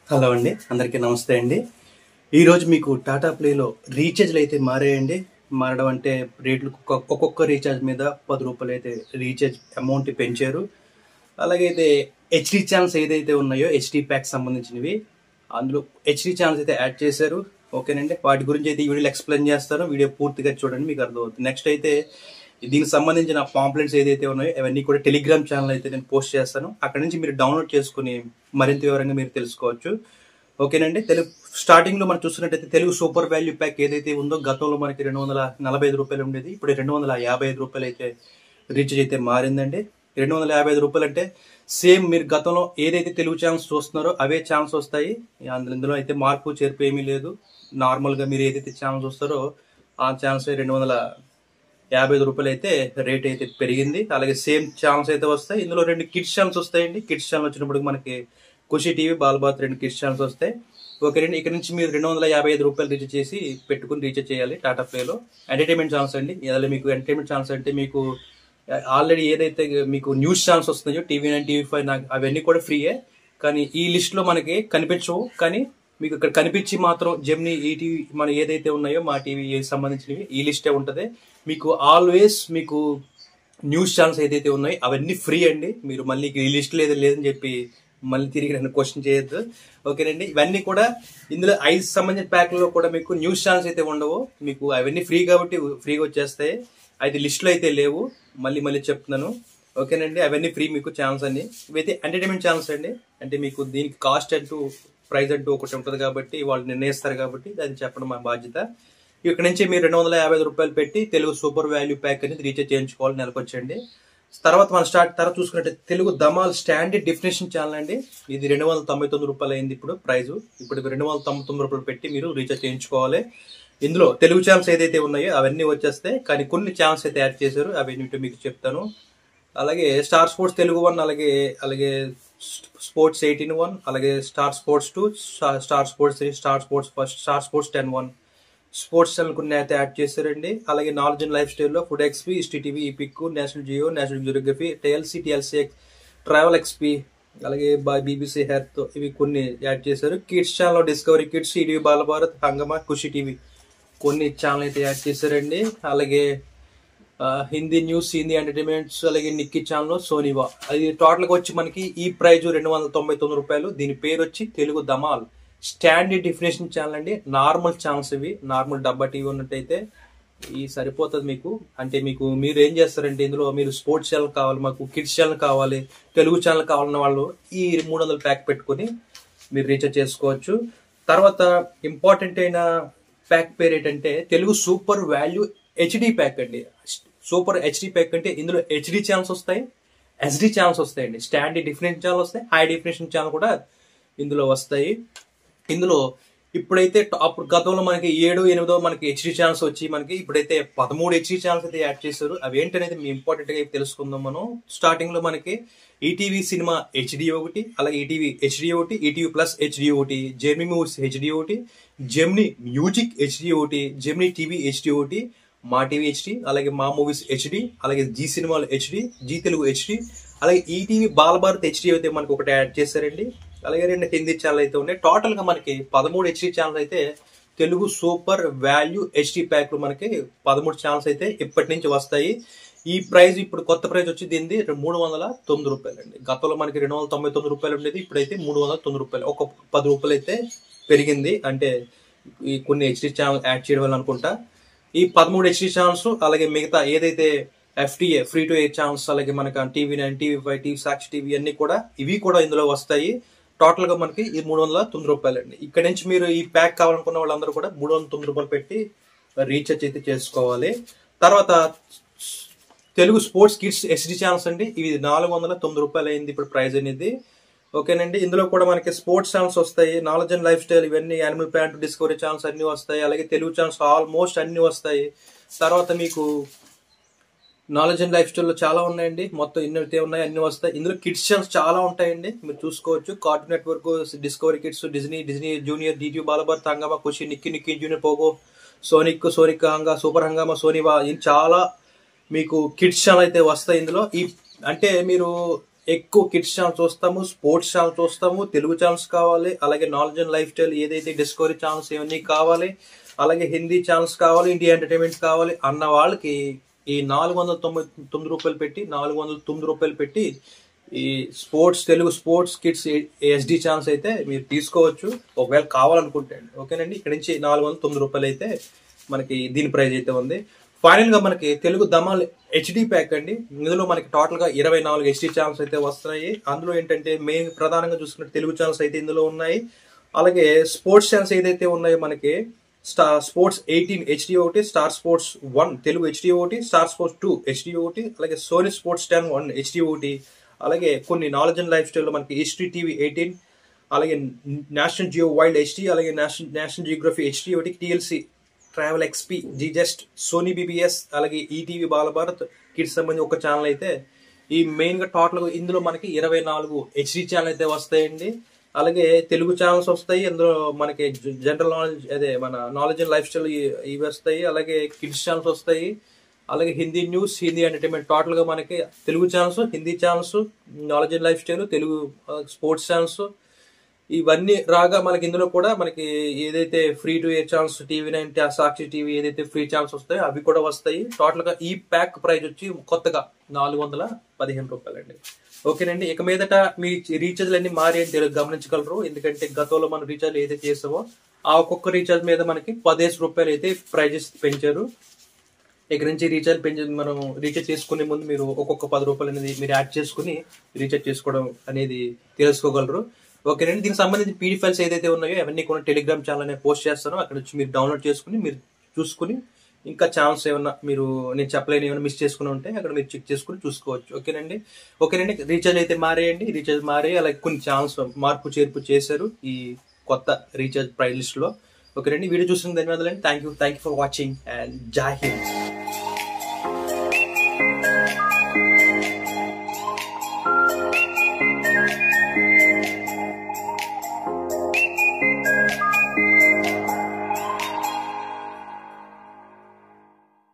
Hello అండి, అందరికీ నమస్తే అండి. ఈరోజు మీకు టాటా ప్లేలో రీఛార్జ్లు అయితే మారాయండి. మారడం అంటే రేట్లు ఒక్కొక్క రీఛార్జ్ మీద ₹10 అయితే రీఛార్జ్ అమౌంట్ పెంచారు. అలాగే అయితే హెచ్డి ఛానల్స్ ఏదైతే ఉన్నాయో హెచ్డి ప్యాక్ సంబంధించినవి అందులో హెచ్డి ఛానల్స్ అయితే యాడ్ చేశారు. ఓకేనండి, వాటి గురించి అయితే ఈ వీడియోలో ఎక్స్ప్లెయిన్ చేస్తాను. వీడియో పూర్తిగా చూడండి, మీకు అర్థమవుతుంది. నెక్స్ట్ అయితే దీనికి సంబంధించిన పాంప్లెట్స్ ఏదైతే ఉన్నాయో అవన్నీ కూడా టెలిగ్రామ్ ఛానల్ అయితే నేను పోస్ట్ చేస్తాను. అక్కడ నుంచి మీరు డౌన్లోడ్ చేసుకుని మరింత వివరంగా మీరు తెలుసుకోవచ్చు. ఓకేనండి, స్టార్టింగ్ లో మనం చూస్తున్నట్టయితే తెలుగు సూపర్ వాల్యూ ప్యాక్ ఏదైతే ఉందో గతంలో మనకి ₹245 ఉండేది, ఇప్పుడు ₹255 అయితే రీఛార్జ్ అయితే మారిందండి. ₹255 అంటే సేమ్ మీరు గతంలో ఏదైతే తెలుగు ఛానల్స్ చూస్తున్నారో అవే ఛానల్స్ వస్తాయి. ఇందులో అయితే మార్పు చేర్పు ఏమీ లేదు. నార్మల్ గా మీరు ఏదైతే ఛానల్ చూస్తారో ఆ ఛానల్స్ ₹250 అయితే రేట్ అయితే పెరిగింది. అలాగే సేమ్ ఛానల్స్ అయితే వస్తాయి. ఇందులో 2 కిడ్స్ ఛానల్స్ వస్తాయండి. కిడ్స్ ఛానల్ వచ్చినప్పుడు మనకి Khushi TV, Balabharat 2 kids channels వస్తాయి. ఓకేనండి, ఇక్కడ నుంచి మీరు ₹255 రీఛార్జ్ చేసి పెట్టుకుని రీఛార్జ్ చేయాలి టాటా ప్లేలో. ఎంటర్టైన్మెంట్ ఛానల్స్ అండి. ఇలా మీకు ఎంటర్టైన్మెంట్ ఛానల్స్ అంటే మీకు ఆల్రెడీ ఏదైతే మీకు న్యూస్ ఛానల్స్ వస్తున్నాయో TV9, TV5 అవన్నీ కూడా ఫ్రీయే. కానీ ఈ లిస్ట్ లో మనకి కనిపించవు. కానీ మీకు ఇక్కడ కనిపించి మాత్రం జెమినీ, ఈటీవీ మన ఏదైతే ఉన్నాయో మా టీవీ సంబంధించినవి ఈ లిస్టే ఉంటది. మీకు ఆల్వేస్ మీకు న్యూస్ ఛానల్స్ ఏదైతే ఉన్నాయో అవన్నీ ఫ్రీ అండి. మీరు మళ్ళీ ఈ లిస్ట్ లేదని చెప్పి మళ్ళీ తిరిగి నన్ను క్వశ్చన్ చేయొద్దు. ఓకేనండి, ఇవన్నీ కూడా ఇందులో 5 సంబంధించిన ప్యాక్లలో కూడా మీకు న్యూస్ ఛానల్స్ అయితే ఉండవు. మీకు అవన్నీ ఫ్రీ కాబట్టి ఫ్రీగా వచ్చేస్తాయి. అయితే లిస్ట్ లో అయితే లేవు. మళ్ళీ చెప్తున్నాను. ఓకేనండి, అవన్నీ ఫ్రీ మీకు ఛానల్స్ అన్ని. ఇవైతే ఎంటర్టైన్మెంట్ ఛానల్స్ అండి. అంటే మీకు దీనికి కాస్ట్ అంటూ ప్రైస్ అంటూ ఒకటి ఉంటుంది కాబట్టి వాళ్ళు నిర్ణయిస్తారు కాబట్టి అది చెప్పడం మా బాధ్యత. ఇక్కడ నుంచి మీరు ₹250 పెట్టి తెలుగు సూపర్ వాల్యూ ప్యాక్ అనేది రీఛార్జ్ చేయించుకోవాలి నెలకొచ్చండి. తర్వాత మనం తర్వాత చూసుకున్నట్టు Telugu Dhamaal standard definition channel అండి. ఇది ₹299 అయింది ఇప్పుడు ప్రైస్. ఇప్పుడు ₹299 పెట్టి మీరు రీఛార్జ్ చేయించుకోవాలి. ఇందులో తెలుగు ఛానల్స్ ఏదైతే ఉన్నాయో అవన్నీ వచ్చేస్తాయి. కానీ కొన్ని ఛానల్స్ అయితే యాడ్ చేశారు, అవన్నీ మీకు చెప్తాను. అలాగే స్టార్ స్పోర్ట్స్ తెలుగు 1, అలాగే స్పోర్ట్స్ 18-1, అలాగే Star Sports 2, Star Sports 3, Star Sports first, Star Sports 10-1 sports channel కొన్ని అయితే యాడ్ చేశారండి. అలాగే నాలెడ్జ్ అండ్ లైఫ్ స్టైల్ లో Food XP, History TV, Epic, National Geo, National Geography, TLC Travel XP, అలాగే BBC health, ఇవి కొన్ని add చేశారు. Kids channel Discovery Kids, ETV Balabharat, Hungama, Khushi TV కొన్ని ఛానల్ అయితే యాడ్ చేశారండి. అలాగే హిందీ న్యూస్, హిందీ ఎంటర్టైన్మెంట్స్, అలాగే నిక్కీ ఛానల్, సోనీవా. అది టోటల్ గా వచ్చి మనకి ఈ ప్రైజ్ ₹299. దీని పేరు వచ్చి Telugu Dhamaal standard definition channel అండి. నార్మల్ ఛానల్స్ ఇవి, నార్మల్ డబ్బా టీవీ ఉన్నట్టయితే ఈ సరిపోతుంది మీకు. అంటే మీరు ఏం చేస్తారంటే ఇందులో మీరు స్పోర్ట్స్ ఛానల్ కావాలి, మాకు కిడ్స్ ఛానల్ కావాలి, తెలుగు ఛానల్ కావాలన్న వాళ్ళు ఈ 300 ప్యాక్ పెట్టుకుని మీరు రీఛార్జ్ చేసుకోవచ్చు. తర్వాత ఇంపార్టెంట్ అయిన ప్యాక్ పేరు ఏంటంటే Telugu super value HD pack అండి. సూపర్ హెచ్డి ప్యాక్ అంటే ఇందులో హెచ్డి ఛానల్స్ వస్తాయి, ఎస్డి ఛానల్స్ వస్తాయండి. స్టాండర్డ్ డెఫినేషన్ ఛానల్ వస్తాయి, హై డెఫినేషన్ ఛానల్ కూడా ఇందులో వస్తాయి. ఇందులో ఇప్పుడైతే అప్పుడు గతంలో మనకి 7, 8 మనకి హెచ్డి ఛానల్స్ వచ్చి మనకి ఇప్పుడైతే 13 హెచ్డి ఛానల్స్ అయితే యాడ్ చేశారు. అవి ఏంటనేది మీ ఇంపార్టెంట్ గా తెలుసుకుందాం మనం. స్టార్టింగ్ లో మనకి ఈటీవీ సినిమా హెచ్డి ఒకటి, అలాగే ఈటీవీ హెచ్డి ఒకటి, ఈటీవీ ప్లస్ హెచ్డి ఒకటి, జెమినీ మూవీస్ హెచ్డి ఒకటి, జెమినీ మ్యూజిక్ హెచ్డి ఒకటి, జెమినీ టీవీ హెచ్డి ఒకటి, మా టీవీ హెచ్డి, అలాగే మా మూవీస్ హెచ్డి, అలాగే జీ సినిమాలు హెచ్డి, జీ తెలుగు హెచ్డి, అలాగే ఈటీవీ బాలభారత్ హెచ్డి అయితే మనకి ఒకటి యాడ్ చేశారండి. అలాగే 2 హిందీ ఛానల్ అయితే ఉన్నాయి. టోటల్ గా మనకి 13 హెచ్డి ఛానల్ అయితే Telugu super value HD pack లో మనకి 13 ఛానల్స్ అయితే ఇప్పటి నుంచి వస్తాయి. ఈ ప్రైస్ ఇప్పుడు కొత్త ప్రైస్ వచ్చి దీనిది ₹309 అండి. గతంలో మనకి ₹299 ఉండేది, ఇప్పుడైతే ₹309, ఒక ₹10 అయితే పెరిగింది. అంటే ఈ కొన్ని హెచ్డి ఛానల్ యాడ్ చేయడం వల్ల అనుకుంటా. ఈ 13 హెచ్డి ఛానల్స్ అలాగే మిగతా ఏదైతే FTA free to air channels, అలాగే మనకి TV9, TV5, టీవీ సాక్షి టీవీ అన్ని కూడా ఇవి కూడా ఇందులో వస్తాయి. టోటల్ గా మనకి ఈ ₹309 అండి. ఇక్కడ నుంచి మీరు ఈ ప్యాక్ కావాలనుకున్న వాళ్ళందరూ కూడా ₹309 పెట్టి రీఛార్జ్ అయితే చేసుకోవాలి. తర్వాత Telugu sports kids HD channels అండి. ఇవి ₹409 అయింది ఇప్పుడు ప్రైస్ అనేది. ఓకేనండి, ఇందులో కూడా మనకి స్పోర్ట్స్ ఛానల్స్ వస్తాయి, నాలెడ్జ్ అండ్ లైఫ్ స్టైల్, ఇవన్నీ యానిమల్ ప్లాంట్, డిస్కవరీ ఛానల్స్ అన్ని వస్తాయి. అలాగే తెలుగు ఛానల్స్ ఆల్మోస్ట్ అన్ని వస్తాయి. తర్వాత మీకు నాలెడ్జ్ అండ్ లైఫ్ స్టైల్ లో చాలా ఉన్నాయండి. మొత్తం ఎన్ని ఉన్నాయి అన్ని వస్తాయి. ఇందులో కిడ్స్ ఛానల్స్ చాలా ఉంటాయండి, మీరు చూసుకోవచ్చు. Cartoon Network, Discovery Kids, Disney Junior, DTV Balabharat, Hungama, Khushi, Nicky Junior, Pogo, Sonic Hungama, super Hungama, సోనీవా, ఇది చాలా మీకు కిడ్స్ ఛానల్ అయితే వస్తాయి ఇందులో. అంటే మీరు ఎక్కువ కిడ్స్ ఛానల్ చూస్తాము, స్పోర్ట్స్ ఛానల్ చూస్తాము, తెలుగు ఛానల్స్ కావాలి, అలాగే నాలెడ్జ్ అండ్ లైఫ్ స్టైల్ ఏదైతే డిస్కవరీ ఛానల్స్ ఇవన్నీ కావాలి, అలాగే హిందీ ఛానల్స్ కావాలి, ఇండియా ఎంటర్టైన్మెంట్ కావాలి అన్న వాళ్ళకి ఈ 499 రూపాయలు పెట్టి 409 రూపాయలు పెట్టి ఈ Telugu sports kids SD channels అయితే మీరు తీసుకోవచ్చు ఒకవేళ కావాలనుకుంటే. ఓకేనండి, ఇక్కడ నుంచి 409 రూపాయలు అయితే మనకి దీని ప్రైస్ అయితే ఉంది. ఫైనల్ గా మనకి తెలుగు ధమాల్ హెచ్డి ప్యాక్ అండి. ఇందులో మనకి టోటల్ గా 24 హెచ్డి ఛానల్స్ అయితే వస్తున్నాయి. అందులో ఏంటంటే మెయిన్ ప్రధానంగా చూసుకుంటే తెలుగు ఛానల్స్ అయితే ఇందులో ఉన్నాయి. అలాగే స్పోర్ట్స్ ఛానల్స్ ఏదైతే ఉన్నాయో మనకి స్పోర్ట్స్ 18 హెచ్డి ఒకటి, స్టార్ స్పోర్ట్స్ 1 తెలుగు హెచ్డి ఒకటి, స్టార్ స్పోర్ట్స్ 2 హెచ్డి ఒకటి, అలాగే సోనీ స్పోర్ట్స్ 10 1 హెచ్డి ఒకటి, అలాగే కొన్ని నాలెడ్జ్ అండ్ లైఫ్ స్టైల్ లో మనకి హిస్టరీ టీవీ 18, అలాగే నేషనల్ జియో వైల్డ్ హెచ్డి, అలాగే నేషనల్ జియోగ్రఫీ హెచ్డి ఒకటి, TLC travel XP, just Sony BBS, అలాగే ఈటీవీ బాలభారత్ కిడ్స్ సంబంధించి ఒక ఛానల్ అయితే ఈ మెయిన్ గా టోటల్ ఇందులో మనకి 24 హెచ్డి ఛానల్ అయితే వస్తాయండి. అలాగే తెలుగు ఛానల్స్ వస్తాయి, అందులో మనకి జనరల్ నాలెడ్జ్ అదే మన నాలెడ్జ్ అండ్ లైఫ్ స్టైల్ ఇవి వస్తాయి, అలాగే కిడ్స్ ఛానల్స్ వస్తాయి, అలాగే Hindi news, Hindi entertainment. Total గా మనకి Telugu channels, Hindi channels, knowledge and lifestyle, Telugu sports channels ఇవన్నీ రాగా మనకి ఇందులో కూడా మనకి ఏదైతే free to air channels TV nine, Sakshi TV ఏదైతే ఫ్రీ ఛానల్స్ వస్తాయో అవి కూడా వస్తాయి. టోటల్ గా ఈ ప్యాక్ ప్రైస్ వచ్చి కొత్తగా 415 రూపాయలండి. ఓకేనండి, ఇక మీదట మీ రీఛార్జ్లు అన్ని మారి అని గమనించగలరు. ఎందుకంటే గతంలో మనం రీఛార్జ్ ఏదైతే చేసామో ఆ ఒక్కొక్క రీఛార్జ్ మీద మనకి 15 రూపాయలు అయితే ప్రైజెస్ పెంచారు. ఇక్కడ నుంచి మనం రీఛార్జ్ చేసుకునే ముందు మీరు ఒక్కొక్క 10 రూపాయలు అనేది మీరు యాడ్ చేసుకుని రీఛార్జ్ చేసుకోవడం అనేది తెలుసుకోగలరు. ఓకేనండి, దీనికి సంబంధించి పీడీ ఫైల్స్ ఏదైతే ఉన్నాయో అవన్నీ కూడా టెలిగ్రామ్ ఛానల్ అనేది పోస్ట్ చేస్తాను. అక్కడ నుంచి మీరు డౌన్లోడ్ చేసుకుని మీరు చూసుకుని ఇంకా ఛానల్స్ ఏమన్నా మీరు నేను చెప్పలేని ఏమైనా మిస్ చేసుకుని ఉంటే అక్కడ మీరు చెక్ చేసుకుని చూసుకోవచ్చు. ఓకేనండి, రీఛార్జ్ అయితే మారేయండి. రీఛార్జ్ మారే అలాగే కొన్ని ఛానల్స్ మార్పు చేర్పు చేశారు ఈ కొత్త రీఛార్జ్ ప్రైస్ లిస్ట్ లో. ఓకేనండి, వీడియో చూసిన ధన్యవాదాలండి. Thank you for watching and Jai Hind.